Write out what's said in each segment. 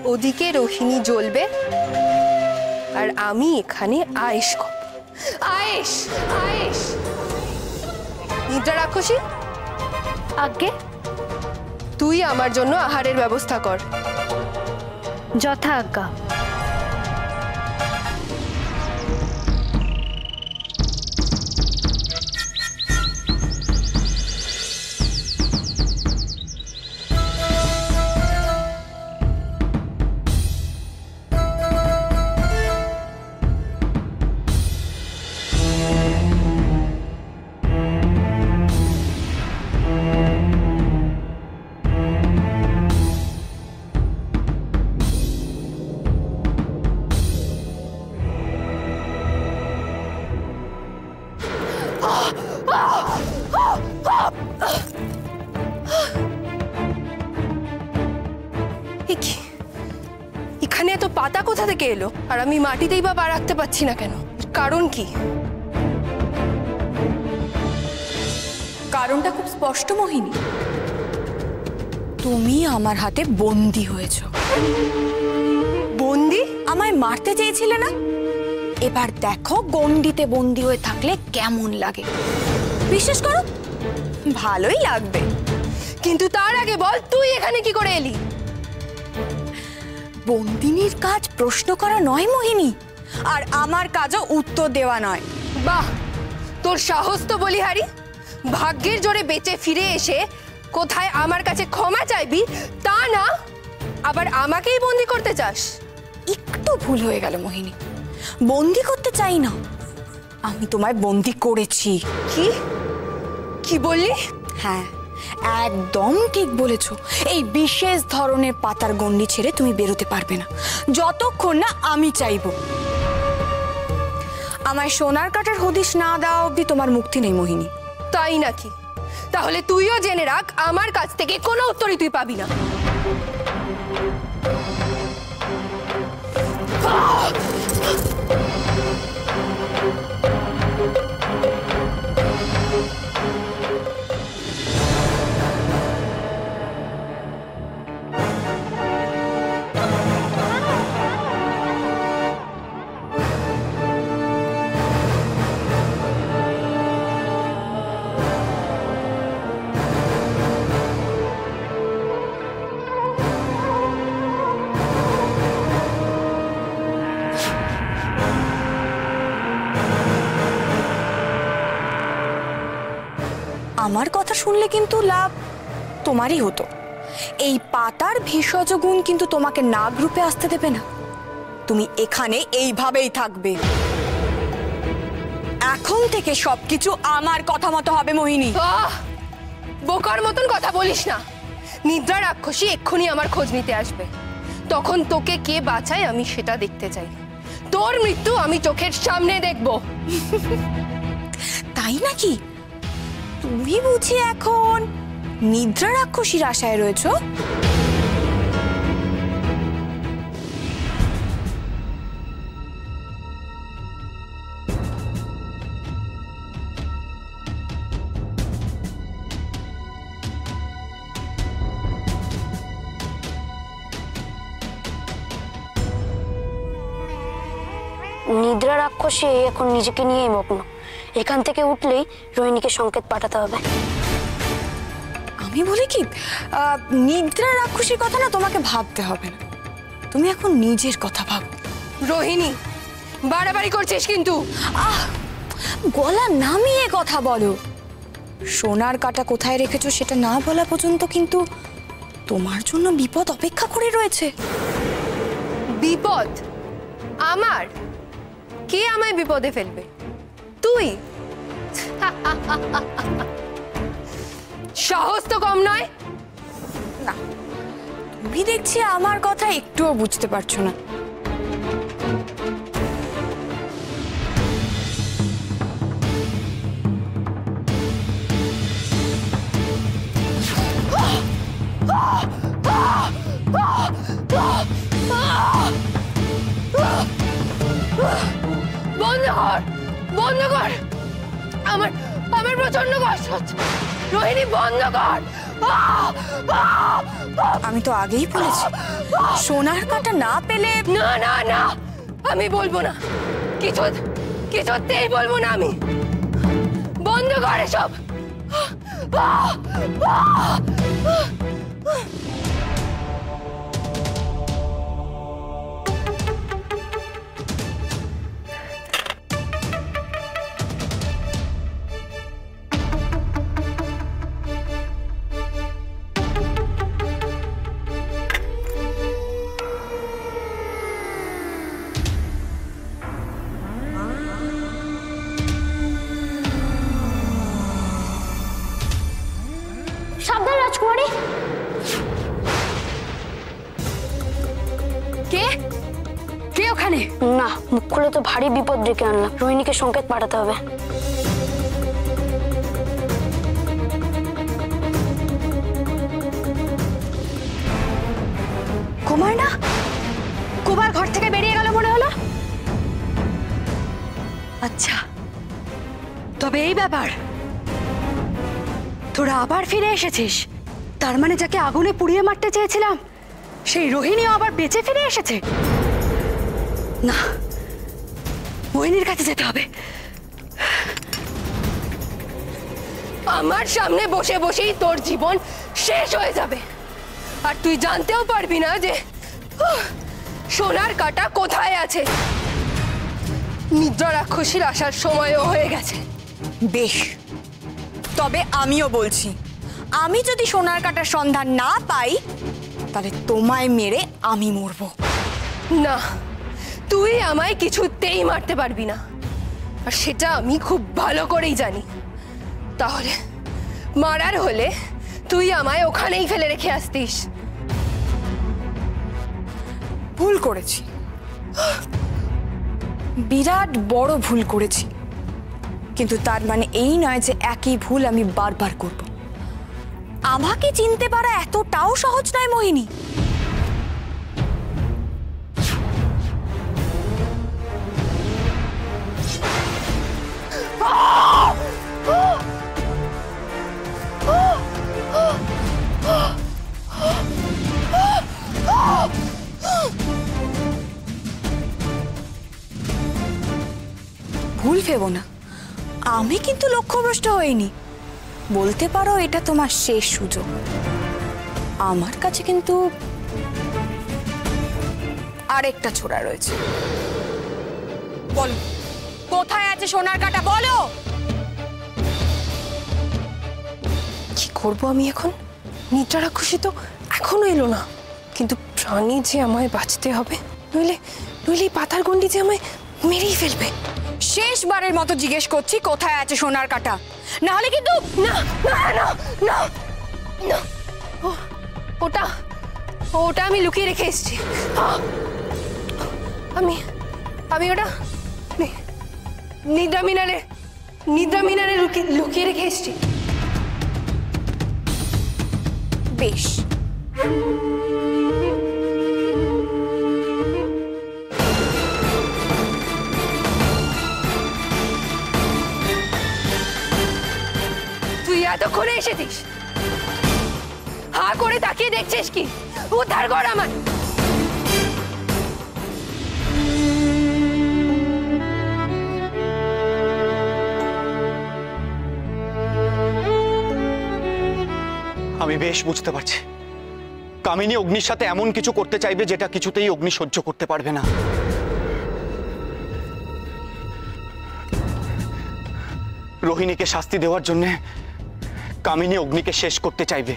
ওদিকে রোহিণী জ্বলবে আর আমি এখানে আয়েশ করব। আয়েশ আয়েশ। নিদ্রা রাক্ষসী, আজ্ঞে। তুই আমার জন্য আহারের ব্যবস্থা কর। যথা আজ্ঞা। এখানে এত পাতা কোথা থেকে এলো? আর আমি মাটিতেই বা পা রাখতে পারছি না কেন? কারণ কি? কারণটা খুব স্পষ্ট মোহিনী। তুমি আমার হাতে বন্দী হয়েছো। বন্দী? আমায় মারতে চেয়েছিলে না? এবার দেখো গণ্ডিতে বন্দী হয়ে থাকলে কেমন লাগে। বিশ্বাস করো, ভালোই লাগবে। কিন্তু তার আগে বল, তুই এখানে কি করে এলি? বন্দিনীর কাজ প্রশ্ন করা নয় মোহিনী, আর আমার কাজও উত্তর দেওয়া নয়। বাহ, তোর সাহস তো বলিহারি। ভাগ্যের জোরে বেঁচে ফিরে এসে কোথায় আমার কাছে ক্ষমা চাইবি, তা না আবার আমাকেই বন্দি করতে চাস? একটু ভুল হয়ে গেল মোহিনী, বন্দি করতে চাই না, আমি তোমায় বন্দি করেছি। কি কি বললি? হ্যাঁ, একদম ঠিক বলেছো। এই বিশেষ ধরনের পাতার গণ্ডি ছেড়ে তুমি বেরোতে পারবে না যতক্ষণ না আমি চাইবো। আমায় সোনার কাটার হদিশ না দেওয়া অবধি তোমার মুক্তি নেই মোহিনী। তাই নাকি? তাহলে তুইও জেনে রাখ, আমার কাছ থেকে কোনো উত্তরই তুই পাবি না। আমার কথা শুনলে কিন্তু লাভ তোমারই হতো। এই পাতার ভেষজ গুণ কিন্তু তোমাকে নাগ রূপে আসতে দেবে না। তুমি এখানে এইভাবেই থাকবে। এখন থেকে সবকিছু আমার কথা মতো হবে মোহিনী। বোকার মতন কথা বলিস না। নিদ্রা রাক্ষসী এক্ষুনি আমার খোঁজ নিতে আসবে, তখন তোকে কে বাঁচায় আমি সেটা দেখতে চাই। তোর মৃত্যু আমি চোখের সামনে দেখব। তাই নাকি? তুমি বুঝি এখন নিদ্রা রাক্ষসীর আশায় রয়েছো? নিদ্রা রাক্ষসী এখন নিজেকে নিয়েই মগ্ন। এখান থেকে উঠলেই রোহিণীকে সংকেত পাঠাতে হবে। আমি বলি কি, নিদ্রা রাক্ষসীর কথা না তোমাকে ভাবতে হবে না, তুমি এখন নিজের কথা ভাবো। রোহিণী, বাড়াবাড়ি করছিস কিন্তু। গলা নামিয়ে কথা বলো। সোনার কাটা কোথায় রেখেছো সেটা না বলা পর্যন্ত কিন্তু তোমার জন্য বিপদ অপেক্ষা করে রয়েছে। বিপদ? আমার? কে আমায় বিপদে ফেলবে? তুই? সাহস তো কম নয়। না, তুমি দেখছি আমার কথা একটুও বুঝতে পারছো না। বন্ধ কর, বন্ধ কর। আমার প্রচন্ড কষ্ট হচ্ছে। রোহিণী, বন্ধ কর, আমি তো আগেই বলেছি সোনার কাঁটা না পেলে। না না না, আমি বলবো না, কিছুতেই বলবো না আমি। বন্ধ করে সব। সাবধান রাজকুমারী। কে কে ওখানে? না, মুখ খুলে তো ভারী বিপদ ডেকে আনলাম। রোহিণীকে সংকেত পাঠাতে হবে। কুমার না, কুমার ঘর থেকে বেরিয়ে গেল মনে হলো। আচ্ছা, তবে এই ব্যাপার, তোরা আবার ফিরে এসেছিস। তার মানে যাকে আগুনে পুড়িয়ে মারতে চেয়েছিলাম সেই রোহিণীও আবার বেঁচে ফিরে এসেছে। না, মোহিনীর কাছে যেতে হবে। আমার সামনে বসে বসেই তোর জীবন শেষ হয়ে যাবে, আর তুই জানতেও পারবি না যে সোনার কাঁটা কোথায় আছে। নিদ্রা রাক্ষসীর আসার সময়ও হয়ে গেছে। বেশ, তবে আমিও বলছি, আমি যদি সোনার কাঁটার সন্ধান না পাই তাহলে তোমায় মেরে আমি মরবো। না, তুই আমায় কিছুতেই মারতে পারবি না, আর সেটা আমি খুব ভালো করেই জানি। তাহলে মারার হলে তুই আমায় ওখানেই ফেলে রেখে আসতিস। ভুল করেছি, বিরাট বড় ভুল করেছি, কিন্তু তার মানে এই নয় যে একই ভুল আমি বারবার করব। আমাকে চিনতে পারা এতটাও সহজ নয় মোহিনী। ভুল ভেবো না, আমি কিন্তু লক্ষ্যভ্রষ্ট হইনি। বলতে পারো এটা তোমার শেষ সুযোগ। আমার কাছে কিন্তু আরেকটা ছোড়া রয়েছে। বলো, কোথায় আছে সোনার কাঁটা? বলো। কি করব আমি এখন? নিদ্রা রাক্ষসী তো এখনো এলো না, কিন্তু প্রাণী যে আমায় বাঁচতে হবে, নইলে নইলে এই পাতার গন্ডি যে আমায় মেরেই ফেলবে। শেষবারের মতো জিজ্ঞেস করছি, কোথায় আছে সোনার কাঁটা? না হলে কিন্তু না না না না না, ওটা ওটা আমি লুকিয়ে রেখে এসেছি। আমি আমি ওটা নিদ্রা মিনারে লুকিয়ে রেখে এসেছি। বেশ, তুই এতক্ষণে এসেছিস, হা করে তাকিয়ে দেখছিস কি? উদ্ধার কর আমার। আমি বেশ বুঝতে পারছি কামিনী অগ্নির সাথে এমন কিছু করতে চাইবে যেটা কিছুতেই অগ্নি সহ্য করতে পারবে না। রোহিণীকে শাস্তি দেওয়ার জন্য কামিনী অগ্নিকে শেষ করতে চাইবে,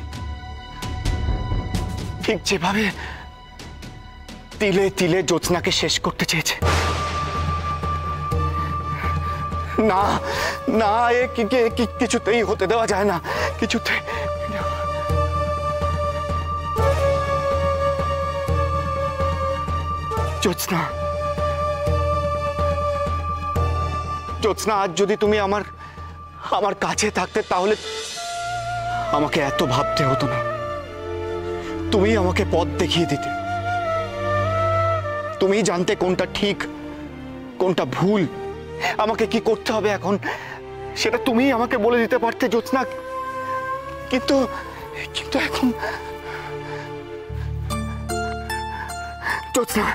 ঠিক যেভাবে তিলে তিলে জ্যোৎস্নাকে শেষ করতে চেয়েছে। না না, এ কিছুতেই হতে দেওয়া যায় না, কিছুতে। জ্যোৎস্না, জ্যোৎস্না, আজ যদি তুমি আমার কাছে থাকতে তাহলে আমাকে এত ভাবতে হতো না। তুমি আমাকে পথ দেখিয়ে দিতে, তুমি জানতে কোনটা ঠিক কোনটা ভুল, আমাকে কি করতে হবে এখন সেটা তুমি আমাকে বলে দিতে পারতে জ্যোৎস্না। কিন্তু কিন্তু এখন জ্যোৎস্না,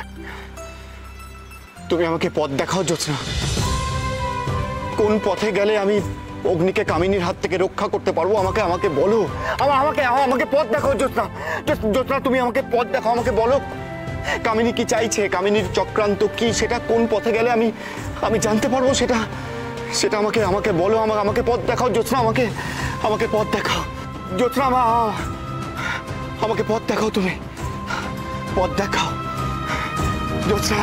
তুমি আমাকে পথ দেখাও জ্যোৎস্না। কোন পথে গেলে আমি অগ্নিকে কামিনীর হাত থেকে রক্ষা করতে পারবো? আমাকে আমাকে বলো, আমাকে পথ দেখাও জ্যোৎস্না। জ্যোৎস্না, তুমি আমাকে পথ দেখাও, আমাকে বলো কামিনী কি চাইছে, কামিনীর চক্রান্ত কি, সেটা কোন পথে গেলে আমি জানতে পারবো সেটা। সেটা আমাকে বলো, আমাকে পথ দেখাও জ্যোৎস্না, আমাকে পথ দেখাও জ্যোৎস্না, আমাকে পথ দেখাও, তুমি পথ দেখাও জ্যোৎস্না।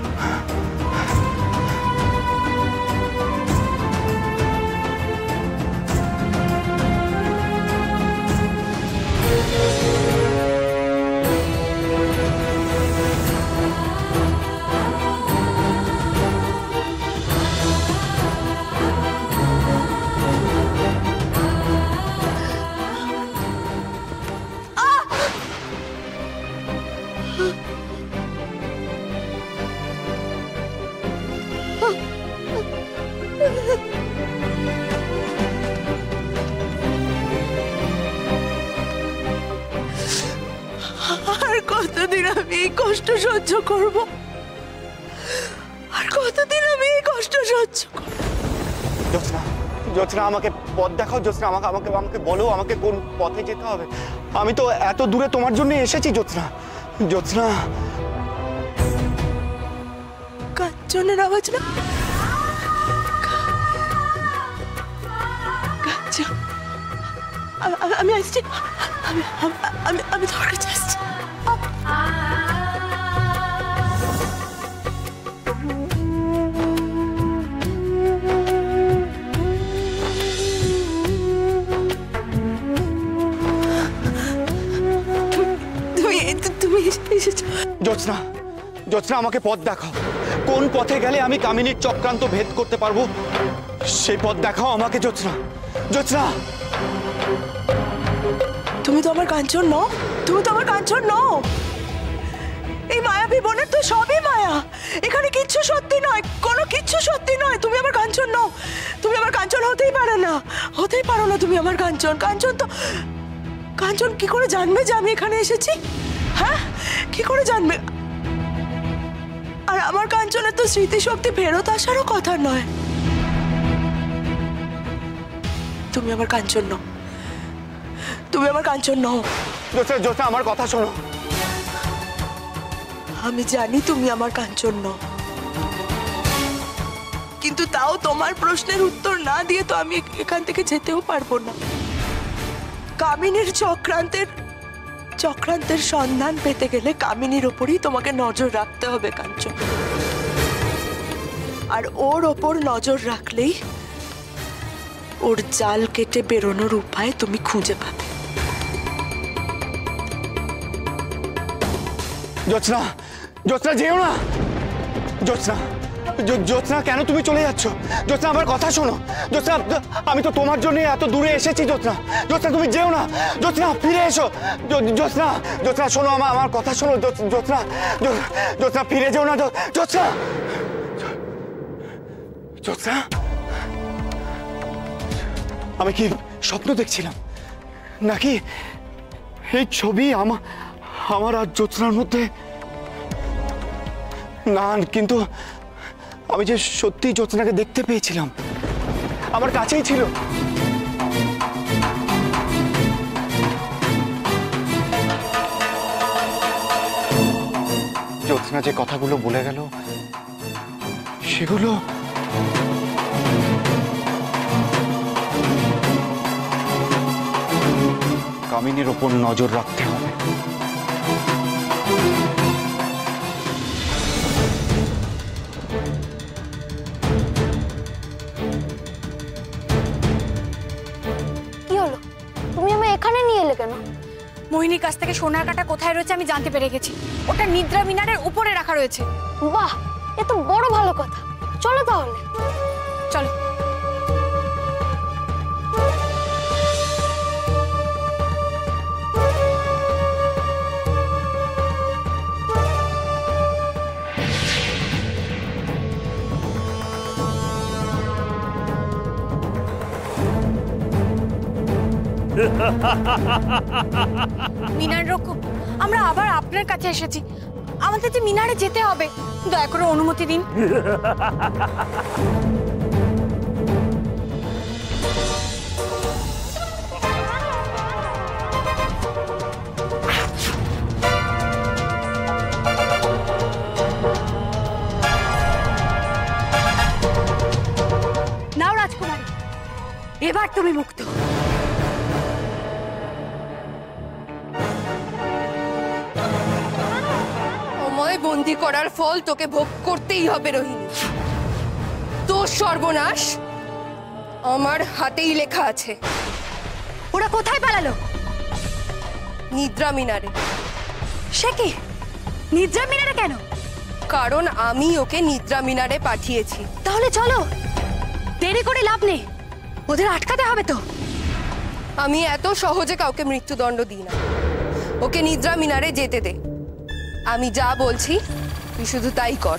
আর কতদিন আমি এই কষ্ট সহ্য করব? আর কতদিন আমি এই কষ্ট সহ্য করব? জ্যোৎস্না, জ্যোৎস্না, আমাকে পথ দেখাও জ্যোৎস্না, আমাকে বলো আমাকে কোন পথে যেতে হবে। আমি তো এত দূরে তোমার জন্য এসেছি জ্যোৎস্না। জ্যোৎস্না, কাঞ্চনের আওয়াজ না? কাঞ্চন, আমি আসছি, আমি তোর কাছে আসছি। তুমি এসেছো? জ্যোৎস্না, জ্যোৎস্না, আমাকে পথ দেখাও। কোন পথে গেলে আমি কামিনীর চক্রান্ত ভেদ করতে পারবো সেই পথ দেখাও আমাকে জ্যোৎস্না। জ্যোৎস্না, তুমি তো আমার কাঞ্চন নও, তুমি তো আমার কাঞ্চন নও। এই মায়াবী বনের তো সবই মায়া, এখানে কিচ্ছু সত্যি নয়, কোনো কিচ্ছু সত্যি নয়। তুমি আমার কাঞ্চন নও, তুমি আমার কাঞ্চন হতেই পারো না, হতেই পারো না তুমি আমার কাঞ্চন। কাঞ্চন তো, কাঞ্চন কি করে জানবে যে আমি এখানে এসেছি? হ্যাঁ, কি করে জানবে? আর আমার কাঞ্চনের তো স্মৃতিশক্তি ফেরত আসারও কথা নয়। তুমি আমার কাঞ্চন নও, তুমি আমার কাঞ্চন নও। জ্যোৎস্না, জ্যোৎস্না, আমার কথা শোনো। আমি জানি তুমি আমার কাঞ্চন নও, কিন্তু তাও তোমার প্রশ্নের উত্তর না দিয়ে তো আমি এখান থেকে যেতেও পারবো না। কামিনীর চক্রান্তের সন্ধান পেতে গেলে কামিনীর ওপরই তোমাকে নজর রাখতে হবে কাঞ্চন। আর ওর ওপর নজর রাখলেই ওর জাল কেটে বেরোনোর উপায় তুমি খুঁজে পাবে। জ্যোৎস্না, জ্যোৎস্না, যেও না জ্যোৎস্না। জ্যোৎস্না, কেন তুমি চলে যাচ্ছ? জ্যোৎস্না, আমার কথা শোনো। জ্যোৎস্না, আমি তো তোমার জন্য এত দূরে এসেছি জ্যোৎস্না। জ্যোৎস্না, তুমি যেও না। জ্যোৎস্না, ফিরে এসো। জ্যোৎস্না, জ্যোৎস্না, শোনো, আমার কথা শোনো। জ্যোৎস্না, জ্যোৎস্না, ফিরে যেও না। জ্যোৎস্না, জ্যোৎস্না, আমি কি স্বপ্ন দেখছিলাম নাকি এই ছবি আমার আর জ্যোৎস্নার মধ্যে? না, কিন্তু আমি যে সত্যি জ্যোৎস্নাকে দেখতে পেয়েছিলাম, আমার কাছেই ছিল। জ্যোৎস্না যে কথাগুলো বলে গেল সেগুলো কামিনীর ওপর নজর রাখতে হবে। কি হলো? তুমি আমায় এখানে নিয়ে এলে কেন? মোহিনীর কাছ থেকে সোনার কাঁটা কোথায় রয়েছে আমি জানতে পেরে গেছি। ওটা নিদ্রা মিনারের উপরে রাখা রয়েছে। বাহ, এ তো বড় ভালো কথা। চলো তাহলে। চলো। মিনার রক্ষক, আমরা আবার আপনার কাছে এসেছি। আমাদের যে মিনারে যেতে হবে, দয়া করে অনুমতি দিন। নাও রাজকুমারী, এবার তুমি মুক্ত। আমায় বন্দি করার ফল তোকে ভোগ করতেই হবে রোহিণী। তোর সর্বনাশ আমার হাতেই লেখা আছে। ওরা কোথায় পালালো? নিদ্রা মিনারে। সে কি? নিদ্রা মিনারে কেন? কারণ আমি ওকে নিদ্রা মিনারে পাঠিয়েছি। তাহলে চলো, দেরি করে লাভ নেই, ওদের আটকাতে হবে তো। আমি এত সহজে কাউকে মৃত্যুদণ্ড দিই না। ওকে নিদ্রা মিনারে যেতে দে। আমি যা বলছি তুই শুধু তাই কর।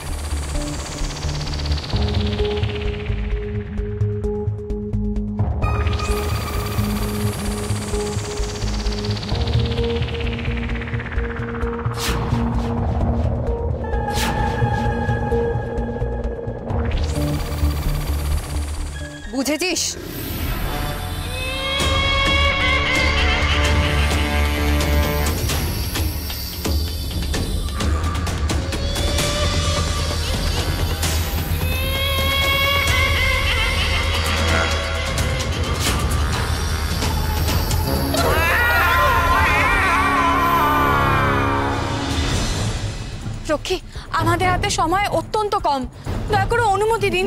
বুঝেছিস? রক্ষী, আমাদের হাতে সময় অত্যন্ত কম, দয়া করে অনুমতি দিন।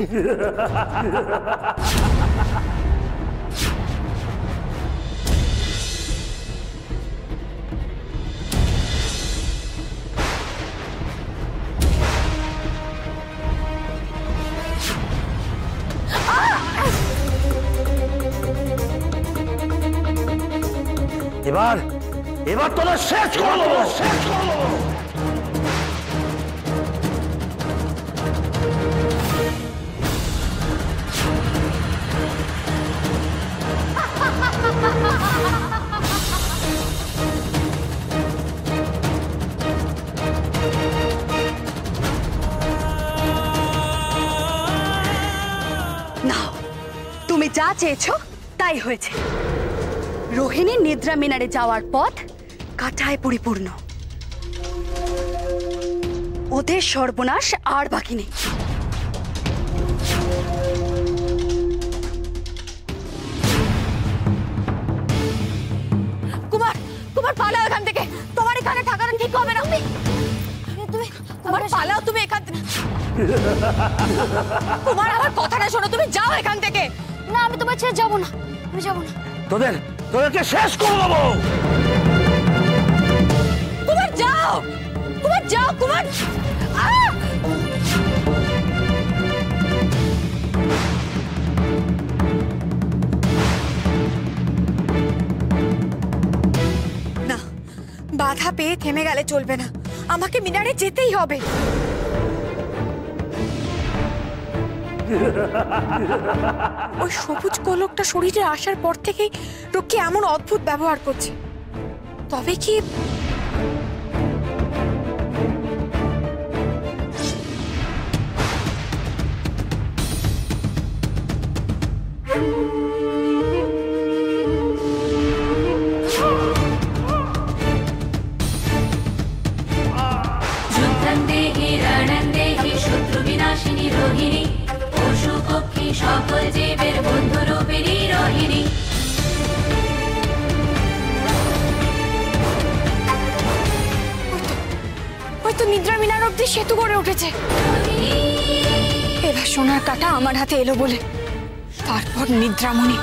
এবার এবার তোরা শেষ করবো, শেষ করবো। নাও, তুমি যা চেয়েছো তাই হয়েছে। রোহিণীর নিদ্রা মিনারে যাওয়ার পথ কাঁটায় পরিপূর্ণ। ওদের সর্বনাশ আর বাকি নেই। কুমার, কুমার পালাও এখান থেকে। তোমার এখানে থাকাটা ঠিক হবে না। তুমি কুমার পালাও, তুমি এখান থেকে। কুমার, আমার কথাটা শোনো, তুমি যাও এখান থেকে। না, আমি তোমার ছেড়ে যাবো না, আমি যাবো না। তোদেরকে শেষ করে দেবো। কুমার যাও, কুমার যাও, কুমার। না, বাধা পেয়ে থেমে গেলে চলবে না, আমাকে মিনারে যেতেই হবে। ওই সবুজ গোলকটা শরীরে আসার পর থেকেই রক্ষী এমন অদ্ভুত ব্যবহার করছে। তবে কি শত্রুবিনাশিনী রোহিণী, পশু পক্ষী সকল জীবের বন্ধুরূপিণী রোহিণী। হয়তো নিদ্রা মিনার অব্দি সেতু গড়ে উঠেছে। এবার সোনার কাঁটা আমার হাতে এলো বলে, তারপর নিদ্রামণি।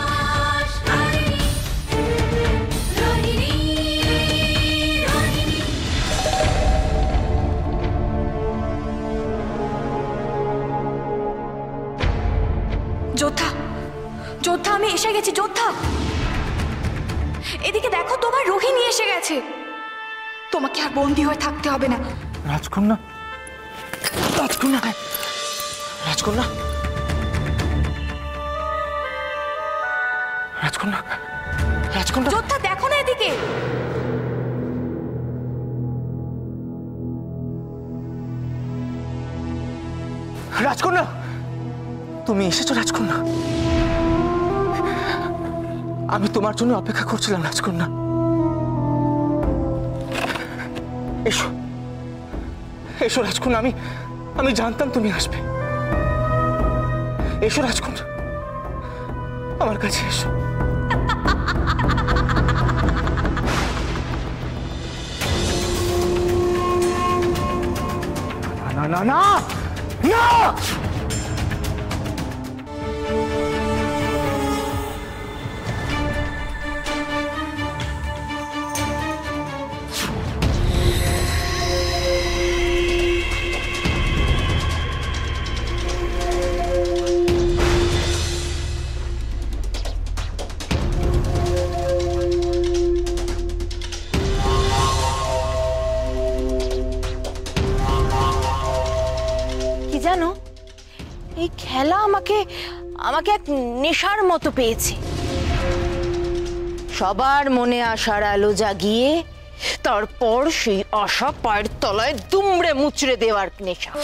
যোদ্ধা, যোদ্ধা, আমি এসে গেছি। যোদ্ধা, এদিকে দেখো, তোমার রোহিণী এসে গেছে। তোমাকে আর বন্দী হয়ে থাকতে হবে না। রাজকন্যা, রাজকন্যা, রাজকন্যা, রাজকন্যা, রাজকন্যা যোদ্ধা দেখো না এদিকে। রাজকন্যা তুমি এসেছো রাজকন্যা। আমি তোমার জন্য অপেক্ষা করছিলাম রাজকন্যা। এসো এসো রাজকন্যা, আমি জানতাম তুমি আসবে। এসো রাজকন্যা, আমার কাছে এসো। না না না না, কি জানো, এই খেলা আমাকে এক নেশার মতো পেয়েছে। সবার মনে আশার আলো জাগিয়ে তারপর সেই আশা পায়ের তলায় দুমড়ে মুচড়ে দেওয়ার নেশা।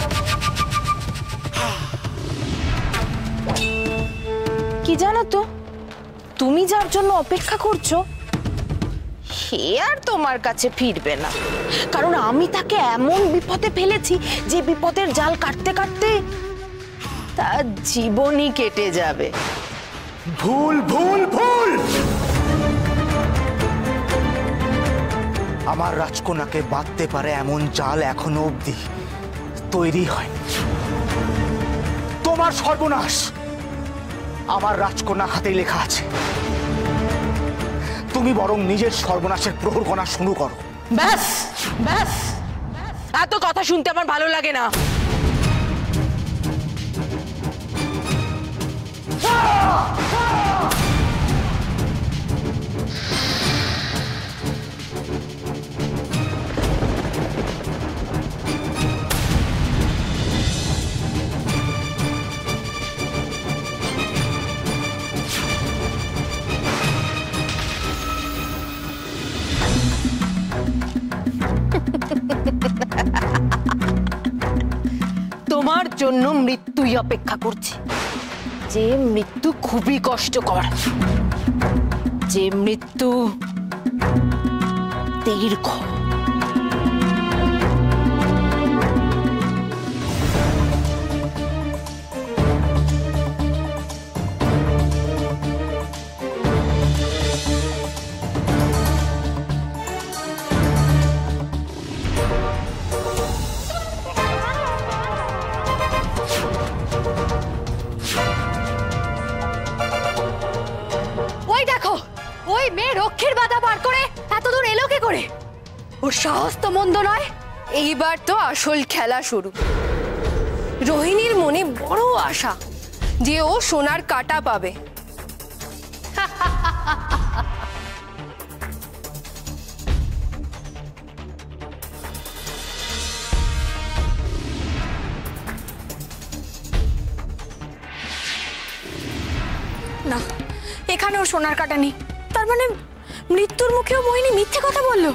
কি জানো তো, তুমি যার জন্য অপেক্ষা করছো সে আর তোমার কাছে ফিরবে না, কারণ আমি তাকে এমন বিপদে ফেলেছি যে বিপদের জাল কাটতে কাটতে তার জীবনই কেটে যাবে। ভুল ভুল ভুল। আমার রাজকন্যাকে বাঁধতে পারে এমন জাল এখনো অবধি তৈরি হয়নি। তোমার সর্বনাশ আমার রাজকন্যা হাতেই লেখা আছে। তুমি বরং নিজের সর্বনাশের প্রহর গোনা শুরু করো। ব্যাস ব্যাস, এত কথা শুনতে আমার ভালো লাগে না। তোমার জন্য মৃত্যুই অপেক্ষা করছে, যে মৃত্যু খুবই কষ্টকর, যে মৃত্যু দীর্ঘ। ওই দেখো, ওই মেয়ে রক্ষীর বাধা পার করে এত দূর এলো কি করে? ওর সাহস তো মন্দ নয়। এইবার তো আসল খেলা শুরু। রোহিণীর মনে বড় আশা যে ও সোনার কাঁটা পাবে। না, এখানে ওর সোনার কাটা নেই। তার মানে মৃত্যুর মুখেও মোহিনী মিথ্যে কথা বললো।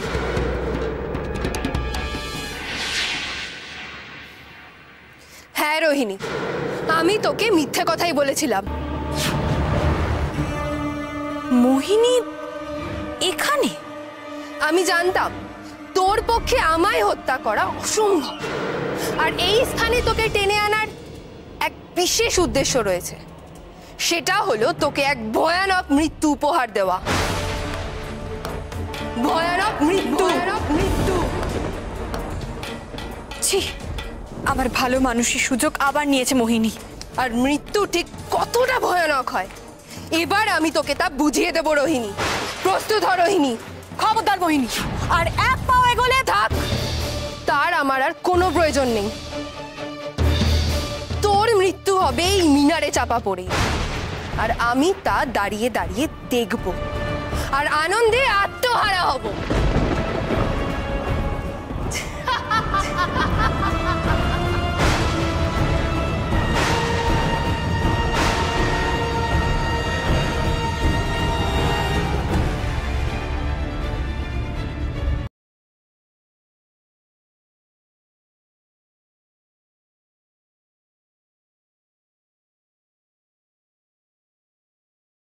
হ্যাঁ রোহিণী, আমি তোকে মিথ্যে কথাই বলেছিলাম। মোহিনী এখানে? আমি জানতাম তোর পক্ষে আমায় হত্যা করা অসম্ভব, আর এই স্থানে তোকে টেনে আনার এক বিশেষ উদ্দেশ্য রয়েছে। সেটা হলো তোকে এক ভয়ানক মৃত্যু উপহার দেওয়া। ভয়ানক মৃত্যু। মৃত্যু। ছি, আমার ভালো মানুষের সুযোগ আবার নিয়েছে মোহিনী। আর মৃত্যু ঠিক কতটা ভয়ানক হয় এবার আমি তোকে তা বুঝিয়ে দেব রোহিণী। প্রস্তুত হ রোহিণী। খবরদার মোহিনী, আর এক পাও এগোলে থাক, তার আমার আর কোনো প্রয়োজন নেই। তোর মৃত্যু হবে এই মিনারে চাপা পড়ে, আর আমি তা দাঁড়িয়ে দাঁড়িয়ে দেখব আর আনন্দে আত্মহারা হব।